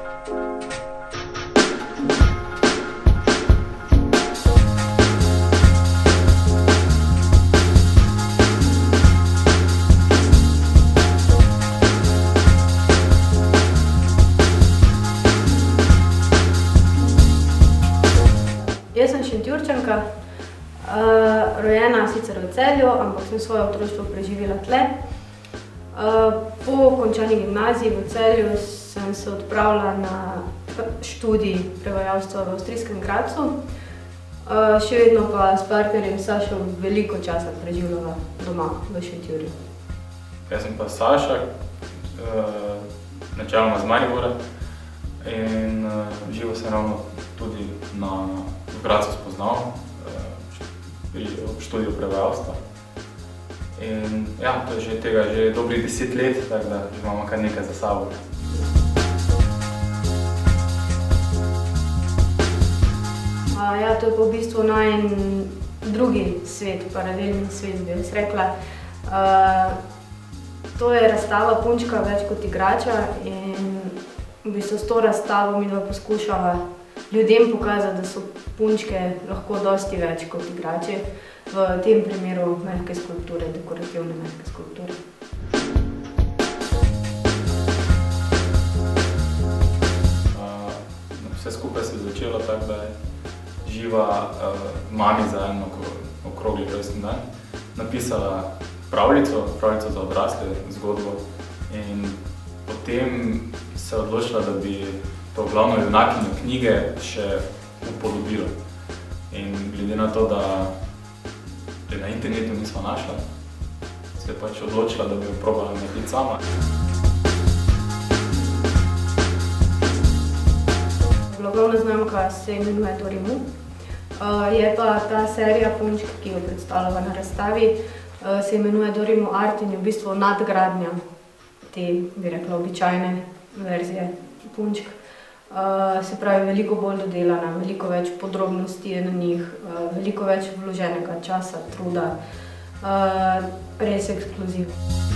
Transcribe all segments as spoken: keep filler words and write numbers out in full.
Jaz sem Šentjurčanka, rojena sicer v Celju, ampak sem svoje otroštvo preživela tle. Po končani gimnaziji v Celju sem se odpravila na študij prevajalstva v avstrijskem Gradcu. Še vedno pa s partnerjem Sašo veliko časa preživljala doma v Šentjurju. Jaz sem pa Saša, načeloma z Maribora, in živo sem ravno tudi na Gradcu spoznal pri študiju prevajalstva. In ja, to je že tega že dobrih deset let, tako da že imamo kar nekaj za sabo. Ja, to je pa v bistvu najin drugi svet, paralelni svet, bi jaz rekla. To je razstava Punčka več kot igrača in v bistvu s to razstavo midva poskušava ljudem pokazati, da so punčke lahko dosti več kot igrači, v tem primeru mehke skulpture, dekorativne mehke skulpture. Vse skupaj se je začelo tako, da je Živa mami za en okrogli rojstni dan napisala pravljico, pravljico za odrasle, zgodbo, in potem se je odločila, da bi to glavno junakinjo knjige še upodobila. In glede na to, da je na internetu nismo našla, se je pač odločila, da bi jo probala narediti sama. Blagovna znamka se imenuje Dorimu. Je pa ta serija punčk, ki jo predstavljava na razstavi, se imenuje Dorimu Art in je v bistvu nadgradnja te, bi rekla, običajne verzije punčk. Se pravi, veliko bolj dodelana, veliko več podrobnosti je na njih, veliko več vloženega časa, truda, res ekskluziv.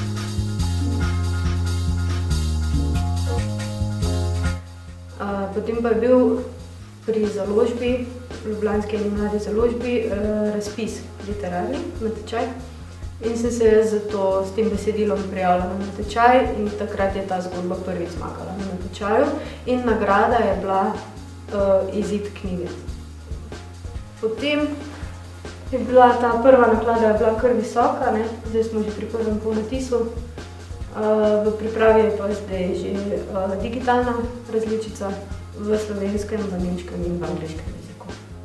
Potem pa je bil pri založbi, ljubljanski in mladi založbi, razpis literarni natečaj. In sem se zato s tem besedilom prijavila na natečaj in takrat je ta zgodba prvič zmagala na natečaju. In nagrada je bila izid knjige. Potem je bila ta prva naklada je bila kar visoka, zdaj smo že pri prvem ponatisu. V pripravi je pa zdaj že digitalna različica v slovenskem, v nemškem in v angleškem jeziku.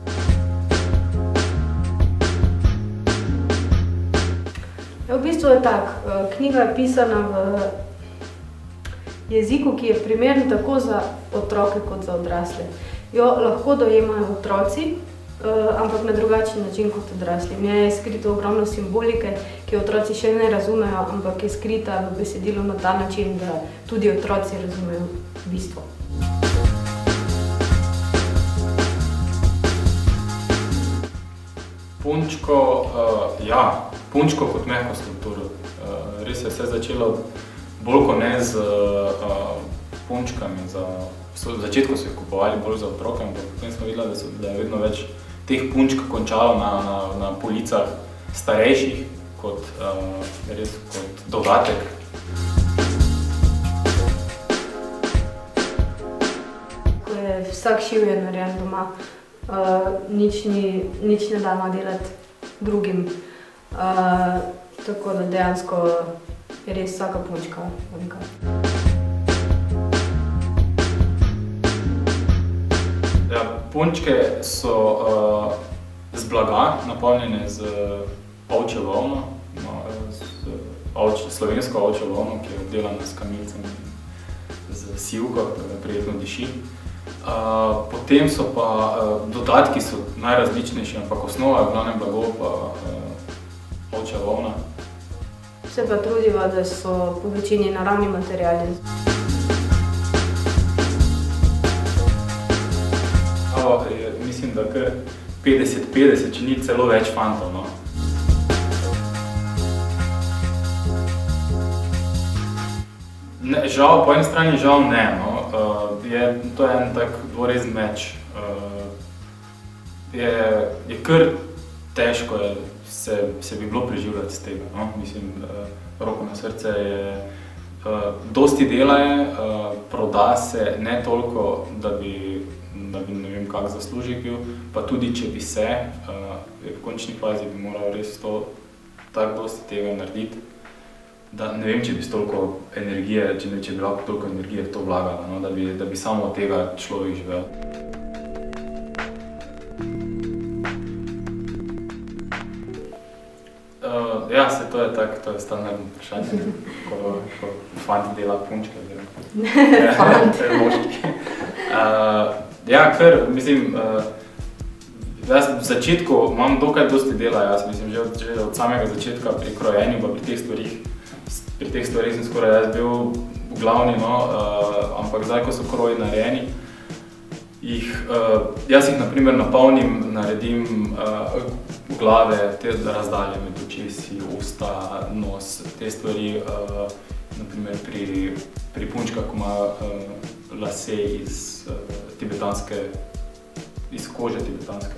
V bistvu je tak, knjiga je pisana v jeziku, ki je primeren tako za otroke kot za odrasle. Jo lahko dojemajo otroci, ampak na drugačen način kot odrasli. V njej je skrito ogromno simbolike, ki otroci še ne razumejo, ampak je skrita v besedilu na ta način, da tudi otroci razumejo bistvo. Punčko, ja, punčko kot mehko skulpturo. Res je vse začelo bolj kot ne z punčkami. V začetku so jih kupovali bolj za otroke, ampak potem smo videli, da je vedno več teh punčk končalo na policah starejših kot dodatek. Ko je vsak šiv je narejen doma, nič ne damo delati drugim. Tako da dejansko je res vsaka punčka unika. Punčke so z blaga napolnjene z ovčjo volno, slovensko ovčjo volno, ki je obdelana s kamilcem z sivko, da prijetno diši. Potem so pa dodatki so najrazličnejši, ampak osnova je v glavnem blago pa ovčja volna. Se pa trudiva, da so po večini naravni materiali. Mislim, da kar petdeset petdeset, če ni celo več fantov. Žal, po eni strani žal ne. uh, je, to je en tak dvorezen meč. Uh, je, je kar težko je se, se bi bilo preživljati z tega, no? Mislim, uh, roko na srce je, uh, dosti dela je, uh, proda se ne toliko, da bi, da bi ne vem kak zaslužek bil, pa tudi če bi se, uh, v končni fazi bi moral res to tako dosti tega narediti, da ne vem, če bi s toliko energije, če, ne, če bi lahko toliko energije v to vlagala, no? da, bi, da bi samo od tega človek živel. Uh, ja, se to je tako, to je standardno vprašanje, ko, ko fanti dela punčke, oziroma Fanti. moški. Uh, ja, ker, mislim, uh, jaz v začetku imam dokaj dosti dela, jaz mislim, že od, že od samega začetka pri krojenju, pa pri teh stvarih, pri teh stvarih sem skoraj jaz bil glavni, no, uh, ampak zdaj, ko so kroji narejeni, jih, uh, jaz jih naprimer napolnim, naredim uh, glave, te razdalje med očesi, usta, nos, te stvari, uh, naprimer pri, pri punčkah, ko ima uh, lase iz uh, tibetanske, iz kože tibetanske,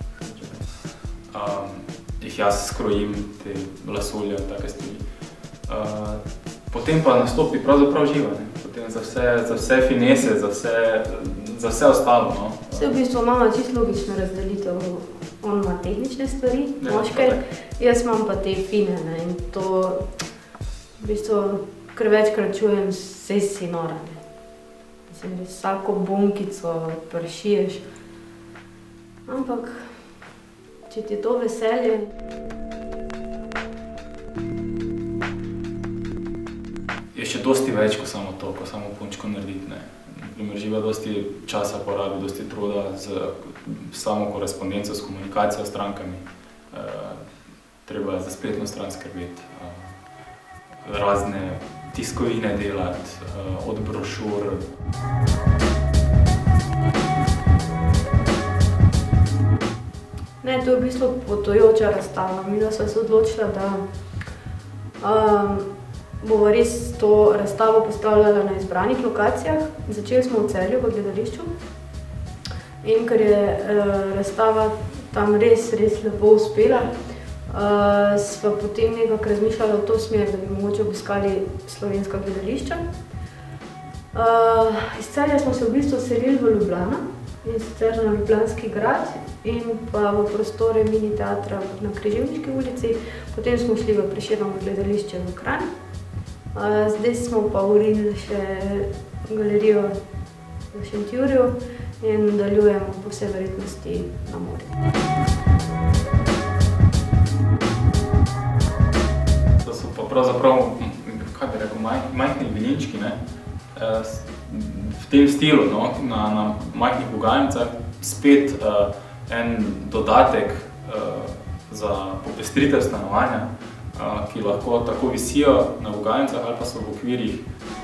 um, jih jaz skrojim, te lasolje, take stvari. Uh, potem pa nastopi pravzaprav živa, ne? Potem za vse, za vse finese, za vse, za vse ostalo. No? Vse v bistvu imamo čisto logično razdelitev, on ima tehnične stvari, Ja, moške, tako. jaz imam pa te fine, ne? In to v bistvu kar večkrat čujem, saj si nora, ne? Mislim, res vsako bunkico pršiješ, ampak če ti je to veselje, Je še dosti več, kot samo to, ko samo punčko narediti, ne. Naprimer, živa dosti časa porabi, dosti truda z samo korespondenco, s komunikacijo s strankami. E, treba za spletno stran skrbeti, e, razne tiskovine delati, e, od brošur. ne, to je v bistvu potujoča razstava. Midva sva se odločila, da um, bova res to razstavo postavljala na izbranih lokacijah. Začeli smo v Celju, v gledališču. In ker je uh, razstava tam res, res lepo uspela, uh, sva potem nekako razmišljala v to smer, da bi mogoče obiskali slovenska gledališča. Uh, iz Celja smo se v bistvu selili v Ljubljano, in sicer na Ljubljanski grad in pa v prostore mini teatra na Križevniški ulici. Potem smo šli v Prešernovo gledališče v Kranj. Uh, zdaj smo pa uredili še galerijo v Šentjurju in nadaljujemo po vsej verjetnosti na morju. To so pa pravzaprav, kaj bi rekel, maj, majhni vilinčki, ne? E, v tem stilu, no? na, na majhnih ugajencah, spet uh, en dodatek uh, za popestritev stanovanja, uh, ki lahko tako visijo na ugajencah ali pa so v okvirih.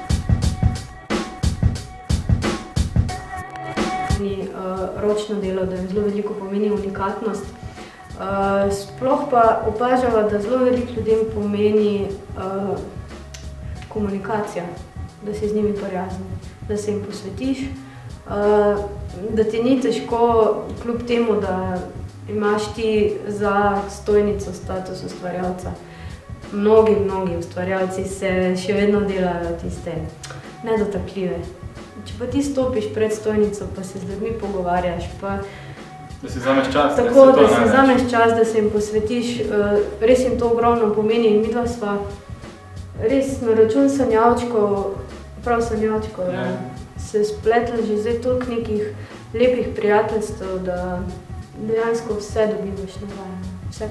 Ni uh, ročno delo, da jim zelo veliko pomeni unikatnost. Uh, sploh pa opažava, da zelo veliko ljudem pomeni uh, komunikacija, da si z njimi prijazen, da se jim posvetiš, uh, da ti ni težko, kljub temu, da imaš ti za stojnico status ustvarjalca. Mnogi, mnogi ustvarjalci se še vedno delajo tiste nedotakljive. Če pa ti stopiš pred stojnico, pa se z ljudmi pogovarjaš, pa Da si vzameš čas, tako, da se to da si največ. vzameš čas, da se jim posvetiš, uh, res jim to ogromno pomeni in midva sva res na račun sanjavčkov, prav sanjavčkov, Ja. se spletli že zdaj toliko nekih lepih prijateljstev, da dejansko vse dobivaš nazaj. Vse.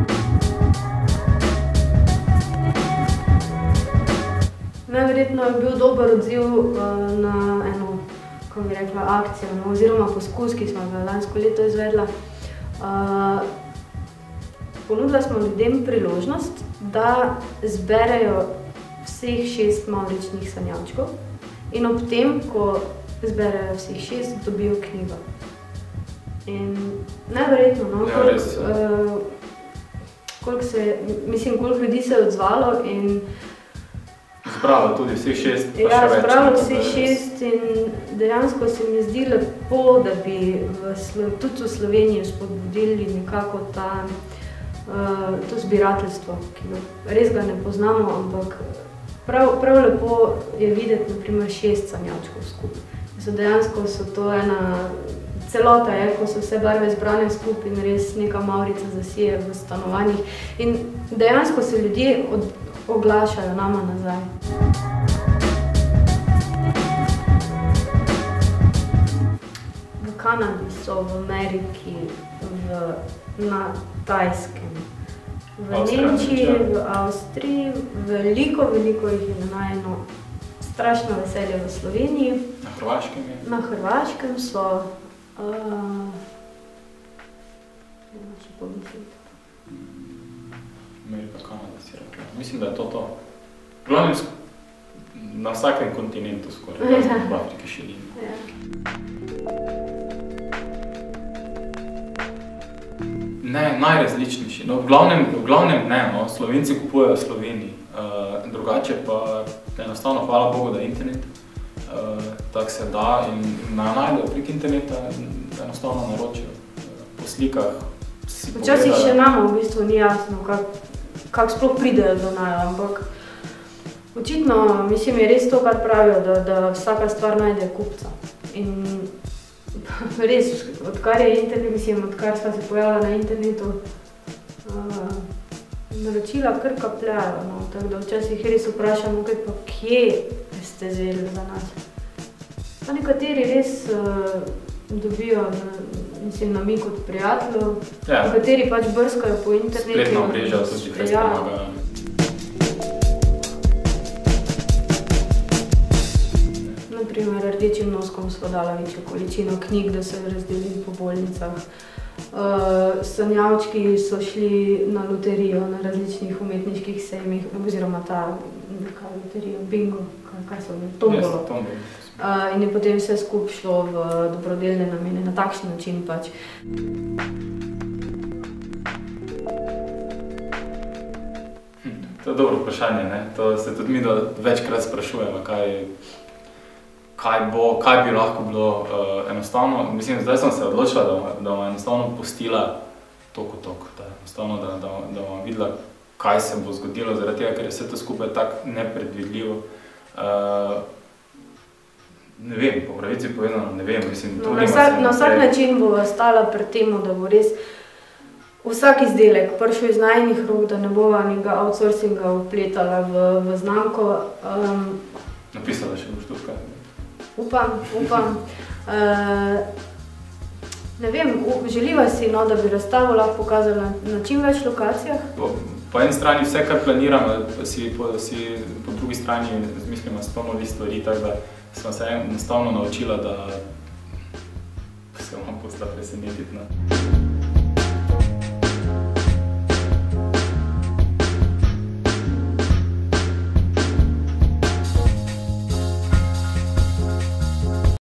Najverjetno je bil dober odziv uh, na eno, kako bi rekla, akcijo, no, oziroma poskus, ki smo ga lansko leto izvedla. Uh, ponudila smo ljudem priložnost, da zberejo vseh šest mavričnih sanjavčkov in ob tem, ko zberejo vseh šest, dobijo knjigo. In najverjetno, no, Ja, koliko, res, ja. uh, koliko se, mislim, koliko ljudi se je odzvalo in zbrala tudi vseh šest, pa ja, še več. Ja, zbrala vseh šest in dejansko se mi zdi lepo, da bi v, tudi v Sloveniji spodbudili nekako ta, uh, to zbirateljstvo, ki ga res ga ne poznamo, ampak prav, prav lepo je videti naprimer šest sanjačkov skupaj. So dejansko so to ena celota, je, ko so vse barve zbrane skupaj in res neka mavrica zasije v stanovanjih. In dejansko se ljudje od, oglašajo nama nazaj. V Kanadi so, v Ameriki, v, na Tajskem, v Nemčiji, v Avstriji, veliko, veliko jih je najeno. Strašno veselje v Sloveniji. Na Hrvaškem je? Na Hrvaškem so, uh, ne še pomisliti. Amerika, Kanada, si rekla. Mislim, da je to to. Glavnem, na vsakem kontinentu skoraj, ja. V Afriki še ni. Ja. Ne, najrazličnejši. No, v glavnem, v glavnem ne, no, Slovenci kupujejo v Sloveniji. Uh, drugače pa enostavno, hvala Bogu, da je internet. Uh, tako se da in naj najdejo prek interneta, enostavno naročijo. Uh, po slikah si pogledajo. Včasih še nama v bistvu ni jasno, kako kak sploh pridejo do najo, ampak očitno, mislim, je res to, kar pravijo, da, da vsaka stvar najde kupca. In res, odkar je internet, mislim, odkar sva se pojavila na internetu, uh, naročila kar kapljajo, no, tako da včasih res vprašamo, kaj pa kje ste zvedeli za nas. Pa nekateri res uh, dobijo, mislim, namig od prijateljev, ja. Nekateri pač brskajo po internetu. Spletno omrežja tudi res ja. pomagajo. Naprimer, rdečim noskom smo dala večjo količino knjig, da so razdelili po bolnicah. Uh, sanjavčki so šli na loterijo, na različnih umetniških sejmih, oziroma ta, kaj loterijo, bingo, kaj, kaj so bili, tombolo. Yes, tombolo. Uh, in je potem vse skup šlo v dobrodelne namene, na takšen način pač. Hm, to je dobro vprašanje, ne? To se tudi mi večkrat sprašujemo, kaj, kaj, bo, kaj bi lahko bilo uh, enostavno. Mislim, zdaj sem se odločila, da, da bom enostavno pustila toliko tok, da, enostavno, da, da, da bom videla, kaj se bo zgodilo, zaradi tega, ker je vse to skupaj tako nepredvidljivo. Uh, Ne vem, po pravici povedano, ne vem, mislim, no, na, vsak, na vsak način bo ostala pred temu, da bo res vsak izdelek prišel iz najinih rok, da ne bova nekega outsourcinga vpletala v, v znamko. Um, Napisala še boš tudi kaj? Upam, upam. Uh, ne vem, želiva si, no, da bi razstavo lahko pokazala na čim več lokacijah. Po, po eni strani vse, kar planiramo, si po, si po drugi strani zmislimo s to novi stvari, tako da sem se enostavno naučila, da se vam pusta presenetiti.